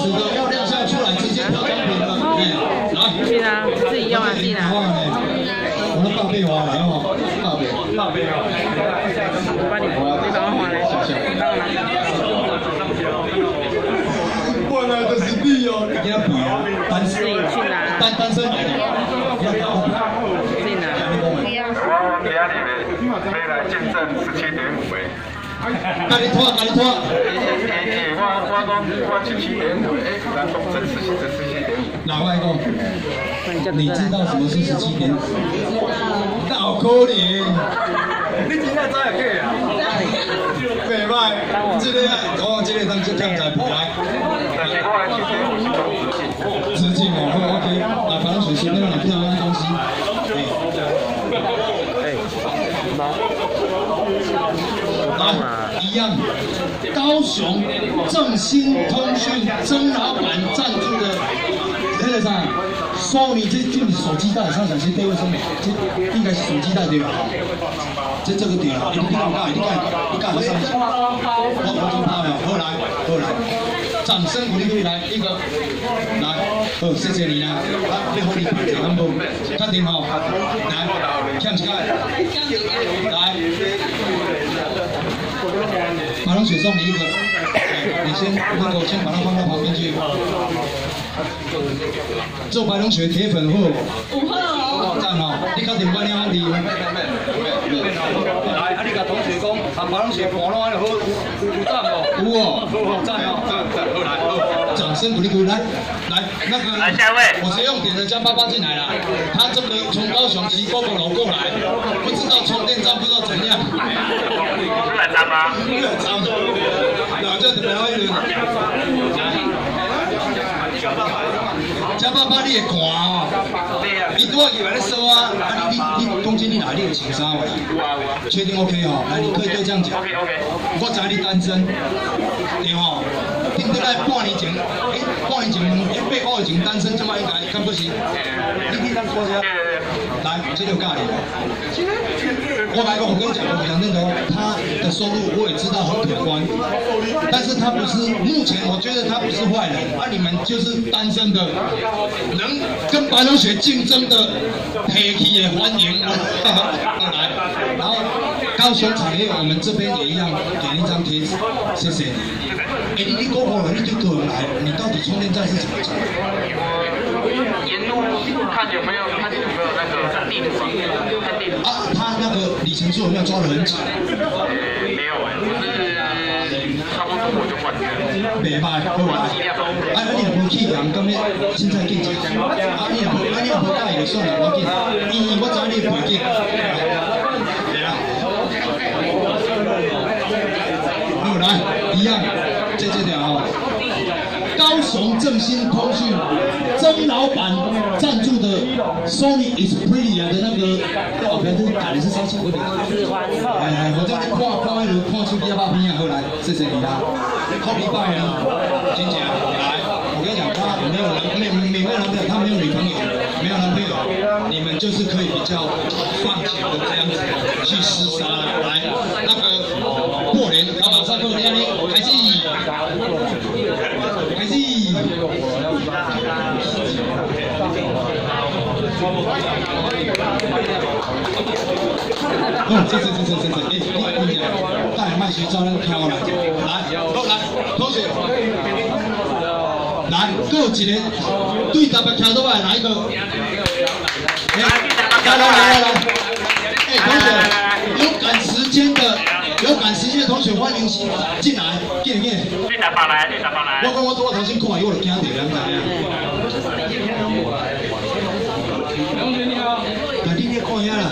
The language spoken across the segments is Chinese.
子的要亮相出来，直接挑奖品了。来， 是啊，自己用啊，自己拿。 我那大背花来哦，大背哦。 我帮你帮我划来，帮我拿。 换来的是你哦，你给他比啊，单身去拿， 单身来的， 自己拿。 我今日要来见证17.5个。 赶紧拖， 我17.5，咱总真17.5。 哪位讲？你知道什么是17.5？那好可怜。你真正知会假啊？袂歹，这个这个当这样才不来。直径哦，好 OK。那反正随便让你看那东西。来，一样。高雄正兴通讯曾老板赞助的，那个啥，索尼这是手机袋，上想先对位说明，这应该是手机袋对吧？这个对啊，你看，你看，上去，我真怕呀，好来，掌声鼓励来一个，来，好，谢谢你啦，你好，你看不？看点好，来，看起来，来。马龙雪送你一个，你先先把它放到旁边去。做白龙雪铁粉好，有好，赞哦！你确定关了你？来，啊你甲同学讲，啊白龙雪盘落安尼好，有赞无？有哦，好赞哦，赞，好来，好，掌声鼓励，来，那个， 来下位， 我直接用点的加爸进来了，他这个从高雄骑GoGo楼过来，不知道充电站不知道怎样。 出来张吗？ 那这怎么样？加爸爸你会看哦，你拄仔以为咧说啊，你讲真你哪里有穿衫喂？确定 OK 哦？来，你可以对这样讲。 OK。 我知你单身，对吼？顶得来半年前，半年前8个月前单身，这么应该敢不是？你当说下。来，这就尬你了。我来过，我跟你讲，我讲那个他的收入我也知道很可观，但是他不是目前我觉得他不是坏人，你们就是单身的，能跟白龙雪竞争的，黑气也欢迎来，然后高雄产业我们这边也一样，给一张贴纸，谢谢你。你过后了，你就个人来，你到底充电站是怎么讲？ 沿路看有没有那个地图看地图。 啊，他那个里程数有没有抓得很紧？ 没有是差不多我就换掉。 袂歹，好啦。你若无去人，咁凊彩紧一下。你若无介意就算了，我紧。我知你背景。对啦。好来，一样，这条哦。高雄正兴通讯曾老板赞助的 Sony Xperia 的那个，哦，别是改的是30块。我叫你看一路看出100片啊，好来，谢谢你啦，好礼拜呢，金姐来，我跟你讲，他没有男朋友，他没有女朋友，没有男朋友，你们就是可以比较放情的这样子去厮杀了，来，那个过年老板上课那里还是。这，带麦学照那个挑来，来，同学，来，各有一个对10个挑倒来，哪一个？来，同学，有赶时间的同学欢迎进来，进。 你打包来。 我头先看，我就惊到，你知影？同学你好，那你也看一下啦。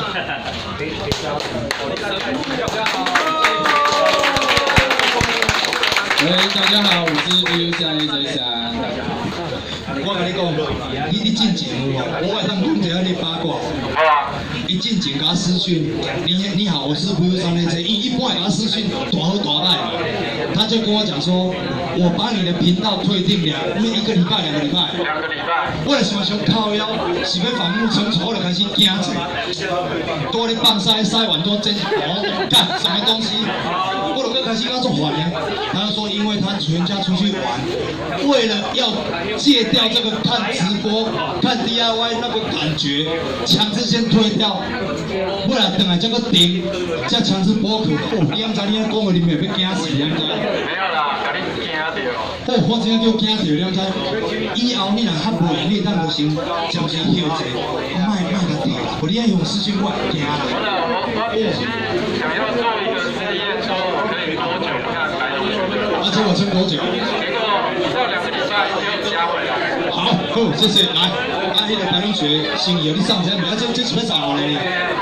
大家好，我是 BU3A3，大家好。我跟你讲，你进前有无？我会当讲一下你八卦。一进前给他私讯，你好，我是 BU3A3，一般给他私讯大好大歹嘛。他就跟我讲说，我把你的频道退订了，1个礼拜、2个礼拜。 2个礼拜。 我就想靠腰，是要反目成仇，我就开始惊住。多咧放塞完多真干什么东西？我就开关系，他做反应，他说因为他全家出去玩，为了要戒掉这个看直播、看 DIY 那个感觉，强制先推掉，不然等下这个顶，再强制补课。哦，你知你讲话你咪要惊死，你知？ 没有啦，甲你惊到。 哦，我真叫惊到，你知？以后你若较袂，你当就先暂时休息，莫个停，不你爱用视讯我惊啦。 我只是想要做一个实验，说我可以多久看来用。 而且我撑多久？ 结果到2个礼拜又加回来。 好，好，谢谢。来，那个白龙学心意，你上车没？这是要啥嘞？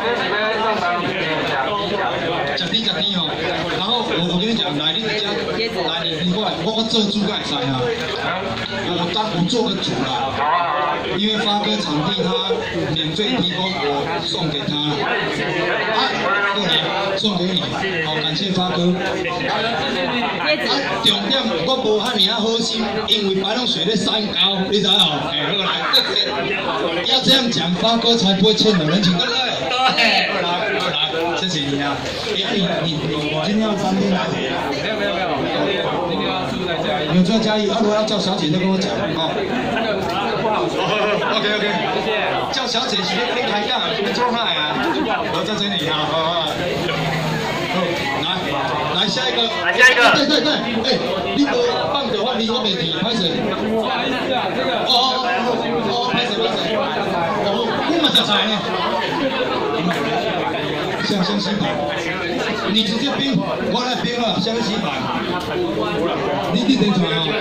食甜哦。然后我跟你讲，来，你在家，来你过来，我做猪盖菜啊。我做个主啦。 好啊。 因为发哥场地他免费提供，我送给他了。过来送给你，好，感谢发哥。重点我无遐尔好心，因为白龙水在山高，你知道？哎，过来，要这样讲，发哥才不会欠我人情，对不对？对。过来，谢谢你啊。哎，你今天要3天来？ 没有，今天要住在嘉义。 有住在嘉义，如果要叫小姐再跟我讲哦。 不好说。 OK， 谢谢。叫小姐直接跟你开杠，你们做菜啊？我在这里啊，好。来下一个。对，哎，你无放的话，你我袂记，拍谁？不好意思啊，这个。拍谁？你嘛食菜呢？香西板，你直接冰，我来冰了，香西板。你点出来啊？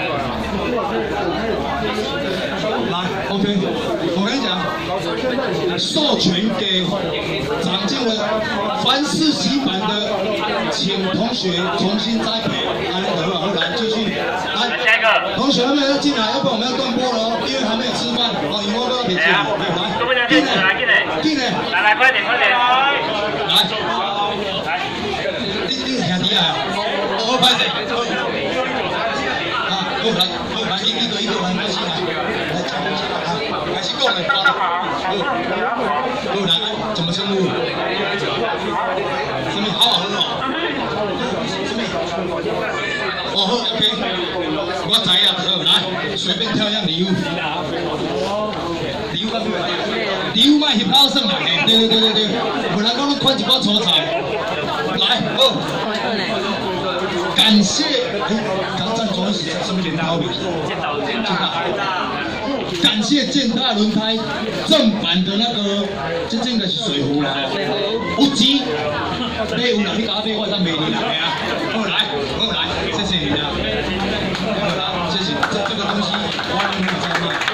来 ，OK， 我跟你讲，授权给长进了凡式洗版的，请同学重新栽培。来，继续。来， 下一个。 同学们要进来，要不然我们要断播了哦，因为还没有吃饭。哦，因为我都要别进来。来，进来。 来，快点。来， 你兄弟啊，我拍谁？啊，来，一个来，开始来，开始讲来，来，怎么称呼？什么好喝哦？什么？哦好 ，OK， 我知啊，好，来，随便挑一样礼物。礼物卖翕跑算来的，对，不然讲你款一包粗菜。来，好，感谢，刚赞助是什么轮胎？健大。感谢健大轮胎正版的那个，这应该是水壶啦，有钱，买有人你甲我买，我才卖你啦，系啊。好来，谢谢你啊，谢谢，这个东西我没有在卖。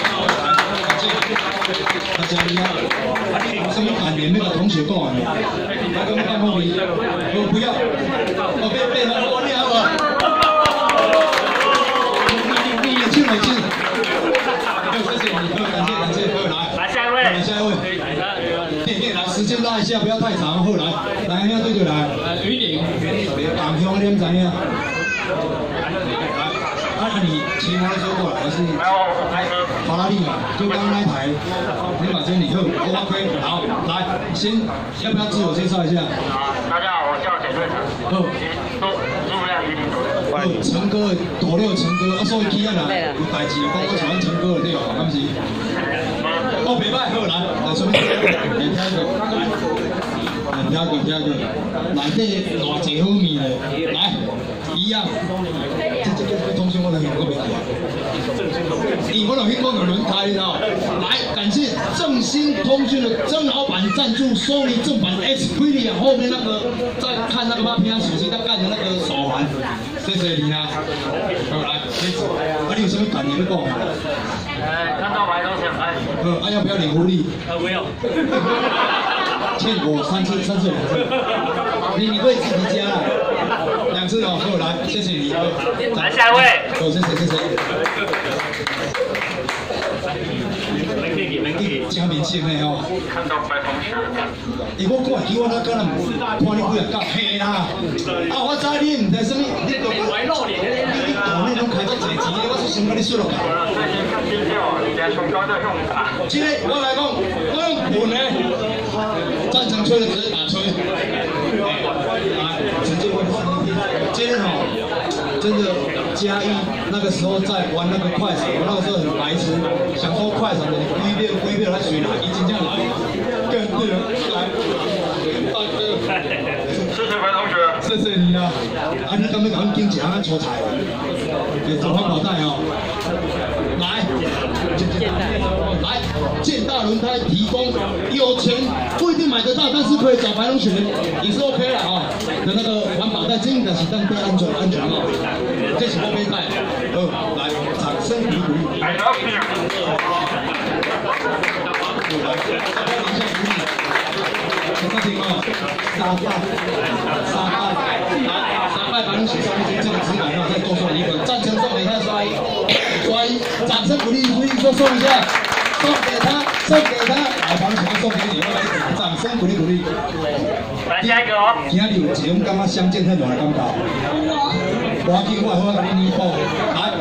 大家你好，什么感言？那个同学讲完了，来跟我干后面，我不要，我被我厉害了。没劲，谢谢你，感谢，来下一位，来，时间拉一下，不要太长，后来对来，于玲，港乡你怎样？你骑摩托车过来还是？法拉利嘛，就刚刚那台，你把这礼盒 OK， 好，来，先要不要自我介绍一下？ 大家好，我叫简瑞成。数量1名。 陈哥，大了陈哥，所以起啊啦，有代志就讲我喜欢陈哥的对吧？敢是？哦，袂歹，好来什么？听过，内底偌济好面嘞，来，一样。这通讯我都听过袂记啊。我有听过轮胎的哦。来，感谢正兴通讯的曾老板赞助，Sony正版 Xperia 后面那个在看那个马片手机在干的那个手环，谢谢你啊。好来，你有什么感言要讲？ 看到白都想爱。 要不要领福利？ 不要。 欠我3次2次，你可以自己加了2次哦。好来，谢谢你。 来下一位。 谢谢。真明显的哦。 看到白同学。 我过来去，我那可能看你几日到黑啦。我知你唔知什么，你大内拢开到侪钱，我是想跟你说落去。 最近看资料，你连唇膏都用打。 今天我来讲，我用滚的，赞成吹的直接打吹。来，直接我的声音。 真的嘉义那个时候在玩那个快闪，我那个时候很白痴，想说快闪的规票来水哪一斤这样来，更对了，来，大哥， 谢谢白同学， 谢谢你啦，啊你刚刚讲经济俺出彩，也走环保袋哦，来，来，健大轮胎提供，有钱不一定买得到，但是可以找白龙选的也是 OK 了啊。的那个环保袋，真的是当对安全帽，这是后背带，来，掌声鼓励。 I love you。 我再听哦，沙拜白龙选上面这个纸板啊，再多送一份，赞成送给他刷一，掌声鼓励，说送一下。送给他，来，把钱送给你，掌声鼓励。 来下一个哦。 今日有一种感觉相见恨晚的感觉。我要紧，我给你弥补。来，